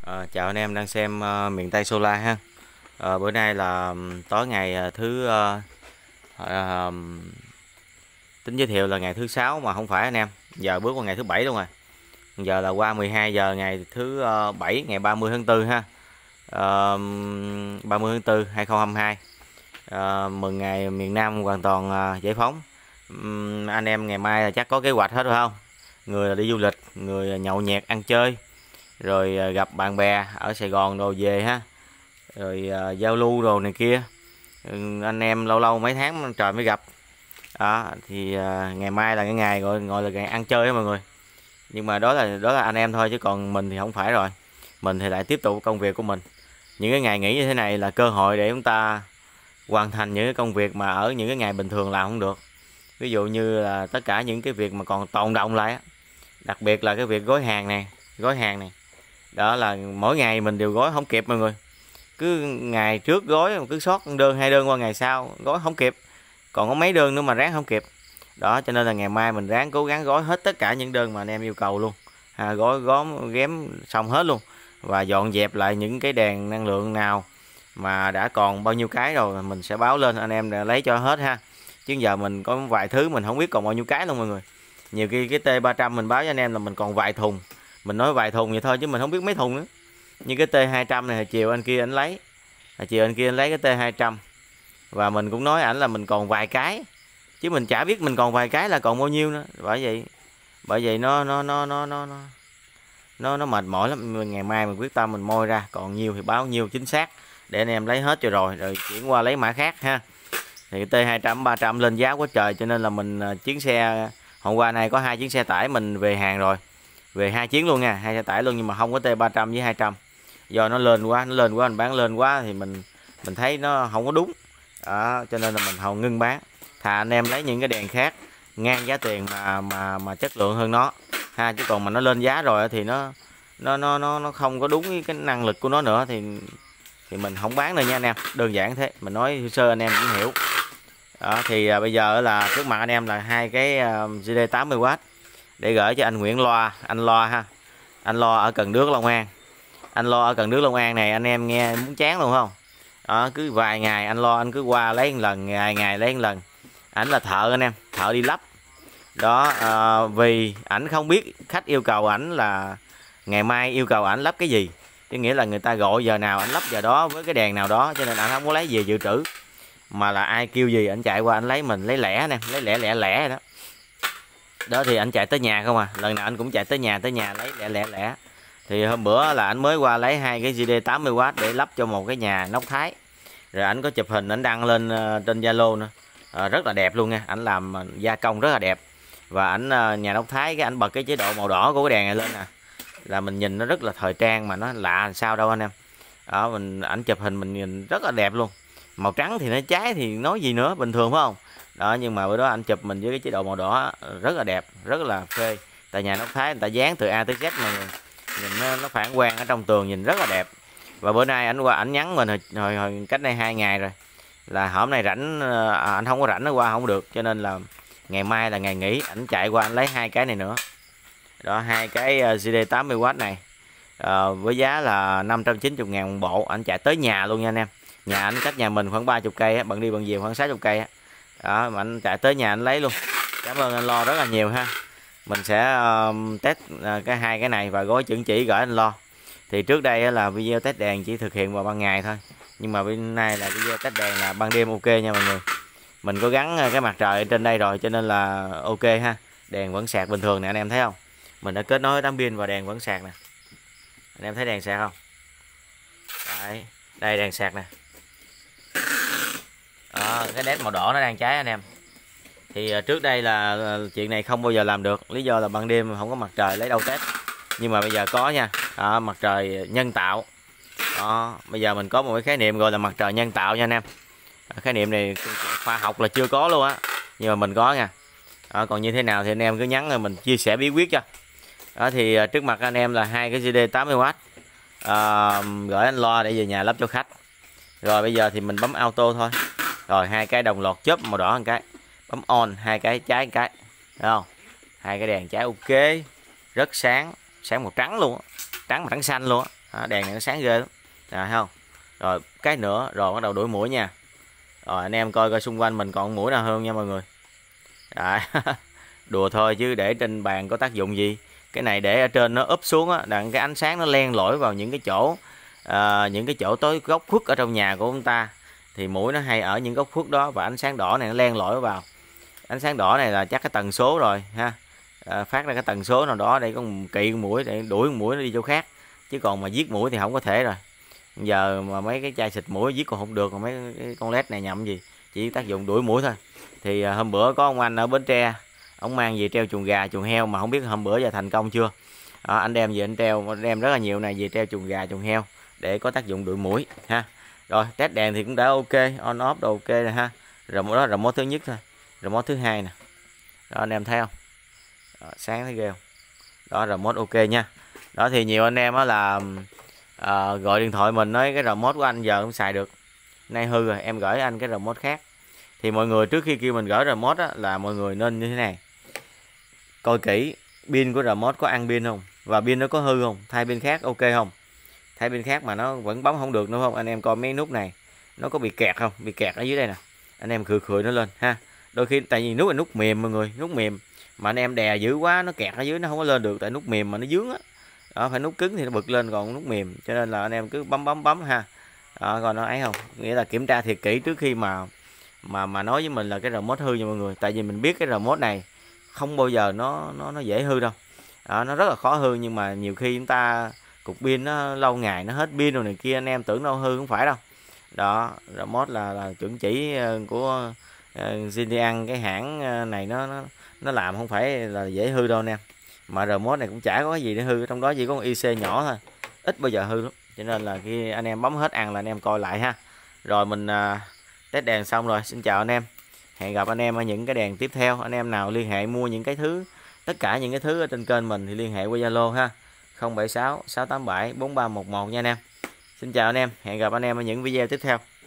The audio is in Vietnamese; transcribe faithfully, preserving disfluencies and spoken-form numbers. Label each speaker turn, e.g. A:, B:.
A: À, chào anh em đang xem uh, miền Tây Solar ha. À, bữa nay là um, tối ngày uh, thứ uh, uh, tính giới thiệu là ngày thứ sáu mà không phải anh em. Giờ bước qua ngày thứ bảy luôn rồi. Giờ là qua mười hai giờ ngày thứ uh, bảy ngày ba mươi tháng tư ha. Uh, ba mươi tháng tư hai không hai hai. Uh, mừng ngày miền Nam hoàn toàn uh, giải phóng. Um, anh em ngày mai là chắc có kế hoạch hết rồi không? Người là đi du lịch, người nhậu nhẹt ăn chơi, rồi gặp bạn bè ở Sài Gòn đồ về ha, rồi uh, giao lưu đồ này kia. Ừ, anh em lâu lâu mấy tháng trời mới gặp đó, thì uh, ngày mai là cái ngày gọi gọi là ngày ăn chơi đó mọi người. Nhưng mà đó là đó là anh em thôi, chứ còn mình thì không phải rồi. Mình thì lại tiếp tục công việc của mình. Những cái ngày nghỉ như thế này là cơ hội để chúng ta hoàn thành những cái công việc mà ở những cái ngày bình thường làm không được. Ví dụ như là tất cả những cái việc mà còn tồn đọng lại, đặc biệt là cái việc gói hàng này, gói hàng này đó là mỗi ngày mình đều gói không kịp mọi người. Cứ ngày trước gói cứ sót đơn hai đơn qua ngày sau gói không kịp, còn có mấy đơn nữa mà ráng không kịp đó. Cho nên là ngày mai mình ráng cố gắng gói hết tất cả những đơn mà anh em yêu cầu luôn à, gói góm ghém xong hết luôn, và dọn dẹp lại những cái đèn năng lượng nào mà đã còn bao nhiêu cái rồi mình sẽ báo lên anh em để lấy cho hết ha. Chứ giờ mình có vài thứ mình không biết còn bao nhiêu cái luôn mọi người. Nhiều khi cái T ba trăm mình báo cho anh em là mình còn vài thùng, mình nói vài thùng vậy thôi chứ mình không biết mấy thùng nữa. Như cái T hai trăm này hồi chiều anh kia anh lấy, hồi chiều anh kia anh lấy cái T hai trăm, và mình cũng nói ảnh là mình còn vài cái, chứ mình chả biết mình còn vài cái là còn bao nhiêu nữa. Bởi vậy bởi vậy nó nó nó nó nó nó nó nó mệt mỏi lắm. Ngày mai mình quyết tâm mình moi ra còn nhiêu thì báo nhiêu chính xác để anh em lấy hết cho rồi rồi chuyển qua lấy mã khác ha. Thì T hai trăm ba trăm lên giá quá trời, cho nên là mình chuyến xe hôm qua này có hai chuyến xe tải mình về hàng rồi, về hai chuyến luôn nha, hai xe tải luôn, nhưng mà không có T ba trăm với hai trăm. Do nó lên quá, nó lên quá, mình bán lên quá thì mình mình thấy nó không có đúng đó, cho nên là mình không ngưng bán. Thà anh em lấy những cái đèn khác ngang giá tiền mà mà mà chất lượng hơn nó ha, chứ còn mà nó lên giá rồi thì nó nó nó nó nó không có đúng cái năng lực của nó nữa thì thì mình không bán nữa nha anh em. Đơn giản thế, mình nói sơ anh em cũng hiểu đó. Thì à, bây giờ là trước mặt anh em là hai cái uh, giê đê tám mươi oát để gửi cho anh Nguyễn Loa, anh Lo ha, anh Lo ở Cần Đước Long An. Anh Lo ở Cần Đước Long An này anh em nghe muốn chán luôn không đó, cứ vài ngày anh Lo anh cứ qua lấy một lần, ngày ngày lấy một lần. Ảnh là thợ anh em, thợ đi lắp đó. À, vì ảnh không biết khách yêu cầu ảnh là ngày mai yêu cầu ảnh lắp cái gì, chứ nghĩa là người ta gọi giờ nào ảnh lắp giờ đó với cái đèn nào đó, cho nên ảnh không có lấy về dự trữ, mà là ai kêu gì ảnh chạy qua ảnh lấy, mình lấy lẻ nè, lấy lẻ lẻ lẻ đó. Đó thì anh chạy tới nhà không à, lần nào anh cũng chạy tới nhà tới nhà lấy lẻ lẻ lẻ. Thì hôm bữa là anh mới qua lấy hai cái giê đê tám mươi oát để lắp cho một cái nhà nóc Thái, rồi anh có chụp hình ảnh đăng lên uh, trên Zalo nữa, uh, rất là đẹp luôn nha. Anh làm uh, gia công rất là đẹp, và ảnh uh, nhà nóc Thái cái anh bật cái chế độ màu đỏ của cái đèn này lên nè, là mình nhìn nó rất là thời trang mà nó lạ làm sao đâu anh em. Đó, mình ảnh chụp hình mình nhìn rất là đẹp luôn. Màu trắng thì nó cháy thì nói gì nữa, bình thường phải không đó, nhưng mà bữa đó anh chụp mình với cái chế độ màu đỏ rất là đẹp, rất là phê. Tại nhà nóc Thái người ta dán từ A tới Z mà nhìn nó, nó phản quang ở trong tường nhìn rất là đẹp. Và bữa nay anh qua ảnh nhắn mình hồi, hồi, hồi cách đây hai ngày rồi, là hôm nay rảnh à, anh không có rảnh, nó qua không được, cho nên là ngày mai là ngày nghỉ, ảnh chạy qua anh lấy hai cái này nữa đó, hai cái giê đê tám mươi oát này à, với giá là năm trăm chín mươi ngàn một bộ. Anh chạy tới nhà luôn nha anh em. Nhà anh cách nhà mình khoảng ba mươi cây á, bận đi bận về khoảng sáu mươi cây á đó, mà anh chạy tới nhà anh lấy luôn. Cảm ơn anh Lo rất là nhiều ha. Mình sẽ uh, test uh, cái hai cái này và gói chứng chỉ gửi anh Lo. Thì trước đây là video test đèn chỉ thực hiện vào ban ngày thôi, nhưng mà bên nay là video test đèn là ban đêm ok nha mọi người. Mình có gắn cái mặt trời trên đây rồi cho nên là ok ha. Đèn vẫn sạc bình thường nè anh em thấy không, mình đã kết nối tấm pin và đèn vẫn sạc nè. Anh em thấy đèn sạc không? Đấy, đây đèn sạc nè đó, cái nét màu đỏ nó đang cháy anh em. Thì trước đây là chuyện này không bao giờ làm được, lý do là ban đêm không có mặt trời lấy đâu test, nhưng mà bây giờ có nha đó, mặt trời nhân tạo đó. Bây giờ mình có một cái khái niệm gọi là mặt trời nhân tạo nha anh em. Khái niệm này khoa học là chưa có luôn á, nhưng mà mình có nha đó. Còn như thế nào thì anh em cứ nhắn rồi mình chia sẻ bí quyết cho đó. Thì trước mặt anh em là hai cái giê đê tám mươi oát à, gửi anh Lo để về nhà lắp cho khách. Rồi bây giờ thì mình bấm auto thôi. Rồi hai cái đồng loạt chớp màu đỏ một cái, bấm on hai cái cháy một cái, thấy không? Hai cái đèn cháy ok, rất sáng, sáng màu trắng luôn, trắng mà trắng xanh luôn. Đó, đèn này nó sáng ghê lắm. Rồi thấy không? Rồi cái nữa rồi bắt đầu đuổi muỗi nha. Rồi anh em coi coi xung quanh mình còn muỗi nào hơn nha mọi người. Đấy. Đùa thôi chứ để trên bàn có tác dụng gì. Cái này để ở trên nó úp xuống á, đặng cái ánh sáng nó len lỏi vào những cái chỗ à, những cái chỗ tối góc khuất ở trong nhà của chúng ta, thì muỗi nó hay ở những góc khuất đó, và ánh sáng đỏ này nó len lỏi vào. Ánh sáng đỏ này là chắc cái tần số rồi ha, à, phát ra cái tần số nào đó để con kỵ con muỗi, để đuổi con muỗi nó đi chỗ khác, chứ còn mà giết muỗi thì không có thể rồi. Giờ mà mấy cái chai xịt muỗi giết còn không được, còn mấy cái con led này nhậm gì, chỉ tác dụng đuổi muỗi thôi. Thì à, hôm bữa có ông anh ở Bến Tre, ông mang về treo chuồng gà chuồng heo, mà không biết hôm bữa giờ thành công chưa. Đó, anh đem về anh treo, đem rất là nhiều này về treo chuồng gà chuồng heo để có tác dụng đuổi muỗi ha. Rồi test đèn thì cũng đã ok, on off đồ ok rồi ha. Rồi đó là remote thứ nhất thôi, remote thứ hai nè, đó anh em thấy không? Đó, sáng thấy ghê không? Đó remote ok nha. Đó thì nhiều anh em á là à, gọi điện thoại mình nói cái remote của anh giờ không xài được, nay hư rồi, em gửi anh cái remote khác. Thì mọi người trước khi kêu mình gửi remote á, là mọi người nên như thế này, coi kỹ pin của remote có ăn pin không, và pin nó có hư không, thay pin khác ok không. Thay pin khác mà nó vẫn bấm không được nữa không, anh em coi mấy nút này nó có bị kẹt không, bị kẹt ở dưới đây nè, anh em khều khều nó lên ha. Đôi khi tại vì nút là nút mềm mọi người, nút mềm mà anh em đè dữ quá nó kẹt ở dưới, nó không có lên được, tại nút mềm mà nó dướng á. Đó, phải nút cứng thì nó bật lên, còn nút mềm cho nên là anh em cứ bấm bấm bấm ha. Đó, còn nó ấy không, nghĩa là kiểm tra thiệt kỹ trước khi mà mà mà nói với mình là cái remote hư nha mọi người, tại vì mình biết cái remote này không bao giờ nó nó nó dễ hư đâu. Đó, nó rất là khó hư, nhưng mà nhiều khi chúng ta cục pin nó lâu ngày nó hết pin rồi này kia, anh em tưởng đâu hư, không phải đâu. Đó remote là, là chuẩn chỉ của uh, Zindian, cái hãng này nó, nó nó làm không phải là dễ hư đâu anh em. Mà remote này cũng chả có cái gì để hư, trong đó chỉ có con i xê nhỏ thôi, ít bao giờ hư lắm. Cho nên là khi anh em bấm hết ăn là anh em coi lại ha. Rồi mình uh, test đèn xong rồi, xin chào anh em, hẹn gặp anh em ở những cái đèn tiếp theo. Anh em nào liên hệ mua những cái thứ, tất cả những cái thứ ở trên kênh mình thì liên hệ qua Zalo ha, không bảy sáu sáu tám bảy bốn ba một một nha anh em. Xin chào anh em, hẹn gặp anh em ở những video tiếp theo.